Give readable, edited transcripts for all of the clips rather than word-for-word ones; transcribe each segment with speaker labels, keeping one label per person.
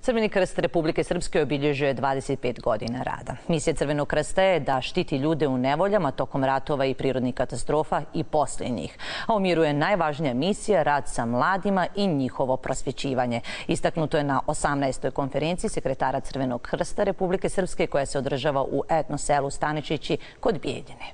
Speaker 1: Crveni krst Republike Srpske obilježio je 25 godina rada. Misija Crvenog krsta je da štiti ljude u nevoljama tokom ratova i prirodnih katastrofa i posle njih. A u miru je najvažnija misija rad sa mladima i njihovo prosvjećivanje. Istaknuto je na 18. konferenciji sekretara Crvenog krsta Republike Srpske koja se održava u etno selu Staničići kod Bijeljine.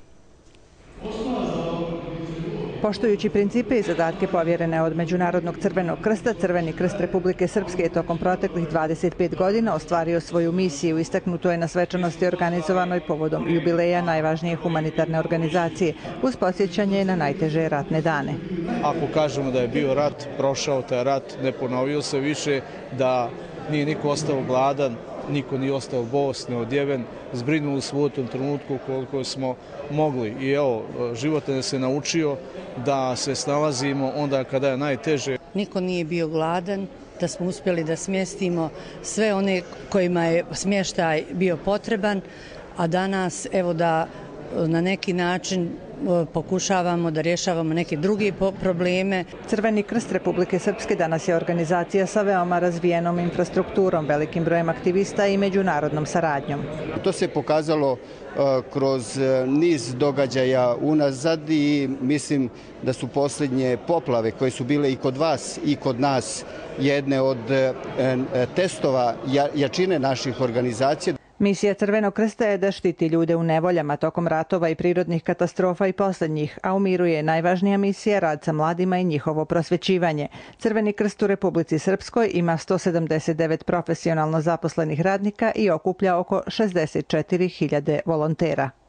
Speaker 2: Poštujući principe i zadatke povjerene od Međunarodnog crvenog krsta, Crveni krst Republike Srpske je tokom proteklih 25 godina ostvario svoju misiju. Istaknuto je na svečanosti organizovanoj povodom jubileja najvažnije humanitarne organizacije, uz podsjećanje na najteže ratne dane.
Speaker 3: Ako kažemo da je bio rat, prošao taj rat, ne ponovio se više, da nije niko ostao gladan, niko nije ostao bos, neodjeven, zbrinuli smo u tom trenutku koliko smo mogli. I evo, život nas je naučio da se snalazimo onda kada je najteže.
Speaker 4: Niko nije bio gladan, da smo uspjeli da smjestimo sve one kojima je smještaj bio potreban, a danas evo da na neki način pokušavamo da rješavamo neke druge probleme.
Speaker 2: Crveni krst Republike Srpske danas je organizacija sa veoma razvijenom infrastrukturom, velikim brojem aktivista i međunarodnom saradnjom.
Speaker 5: To se pokazalo kroz niz događaja unazad i mislim da su posljednje poplave koje su bile i kod vas i kod nas jedne od testova jačine naših organizacija.
Speaker 2: Misija Crvenog krsta je da štiti ljude u nevoljama tokom ratova i prirodnih katastrofa i posle njih, a u miru je najvažnija misija rad sa mladima i njihovo prosvjećivanje. Crveni krst u Republici Srpskoj ima 179 profesionalno zaposlenih radnika i okuplja oko 64.000 volontera.